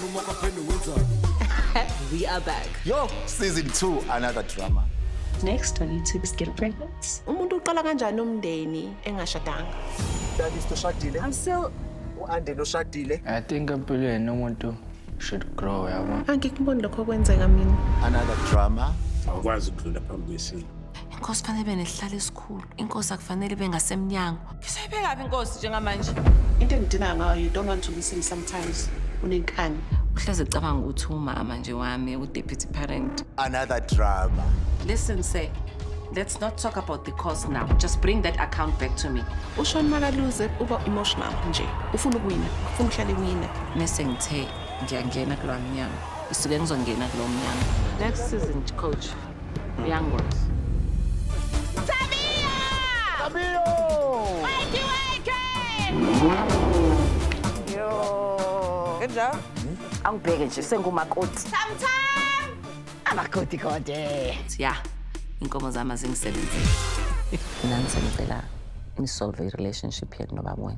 We are back. Yo, season 2, another drama. Next, I need to get pregnant. Umuntu uqala kanjani umndeni engashadanga? I'm still. I think empilweni umuntu should grow, yabo. Angikuboni lokho kwenzeka mina. Another drama. Awukwazi ukudlula phambi kwesimo. Inkosi fanele nehlala esikhulu. Inkosi akufanele bengasemnyango. Ngisayibeka kabi inkosi njengamanje. Into engidina ngayo, you don't want to listen sometimes. Unenkani. Uhleze ecabanga ukuthi umama nje wami u-deputy parent. Another drama. Listen, say, let's not talk about the cost now. Just bring that account back to me. Ushon makaluze uba emotional nje. Ufuna ukuwina, ufuna uhlale wina. Mese ngithe ngiyangena kulo mnyango. Isuke ngizongena kulo mnyango. Next season, coach. Young ones. Good job. Angibheke nje sengumakoti. Amakoti kode. Yeah, inkomo zami azingisebenzile. Nansi ngicela nisolve i-relationship yethu nobaba wena.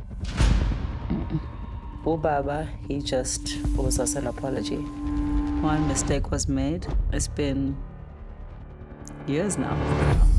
Baba, he just owes us an apology. One mistake was made. It's been years now.